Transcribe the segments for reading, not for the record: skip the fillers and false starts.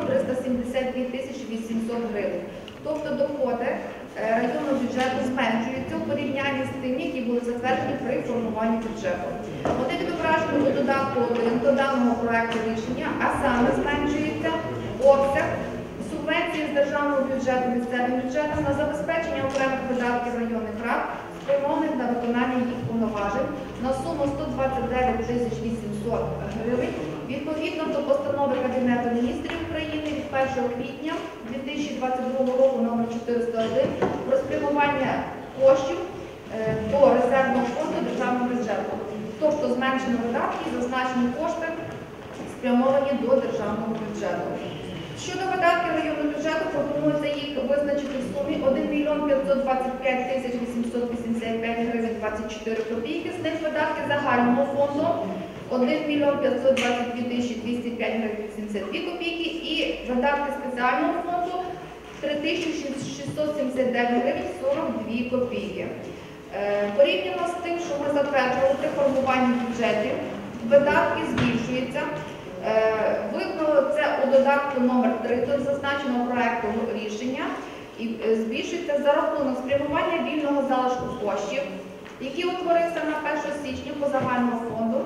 372 тисячі 800 гривень. Тобто доходи районного бюджету зменшуються у порівнянні з тим, які були затверджені при формуванні бюджету. Вони відображені у додатку 1 до даного проекту рішення, а саме зменшується обсяг субвенції з державного бюджету місцевим бюджетом на забезпечення окремих видатків районних рад, спрямованих на виконання їх повноважень на суму 129 тисяч 800 гривень, відповідно до постанови Кабінету міністрів України від 1 квітня 2022 року номер 401 про спрямування коштів до резервного фонду державного бюджету. Тобто зменшено видатки і зазначені кошти спрямовані до державного бюджету. Щодо видатків районного бюджету, пропонується їх визначити в сумі 1 мільйон 525 тисяч 885 гривень 24 копійки, з них видатки загального фонду 1 мільйон 522 тисячі 205 гривень 82 копійки і видатки спеціального фонду 3 тисячі 679 гривень 42 копійки. Порівняно з тим, що ми затверджували при формуванні бюджетів, видатки збільшуються. Видно це у додатку номер 3 до зазначеного проекту рішення і збільшується за рахунок спрямування вільного залишку коштів, які утворився на 1 січня по загальному фонду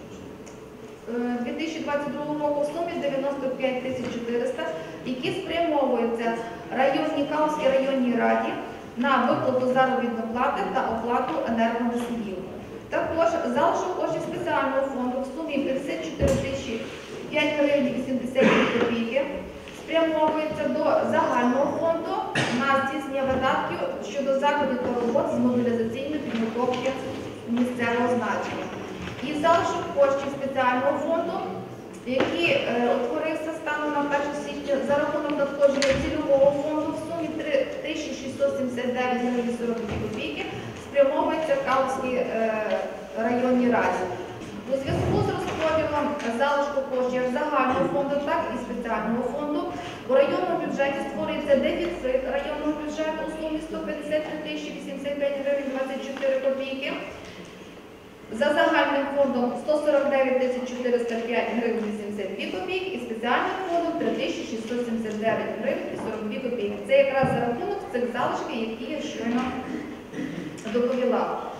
2022 року в сумі 95 тисяч 400, які спрямовуються Калузькій районній раді на виплату заробітної плати та оплату енергоносіїв. Також залишок коштів спеціального фонду в сумі 54 тисячі 5 гривень 82 копійки спрямовується до загального фонду на здійснення видатків щодо заходів та робот з мобілізаційної підготовки місцевого значення. І залишок коштів спеціального фонду, який утворився станом на 1 січня за рахунок надходження цільового фонду в сумі 3679 гривень 42 копійки, спрямовується в Калузькій районній раді. У зв'язку з розподілом залишку коштів загального фонду, так і спеціального фонду, у районному бюджеті створюється дефіцит районного бюджету у сумі 153 тисячі 85 гривень 24 копійки. За загальним фондом 149 тисяч 405 гривень 82 копійки і спеціальним фондом 3 тисячі 679 гривень 42 копійки. Це якраз за рахунок цих залишків, які я щойно доповіла.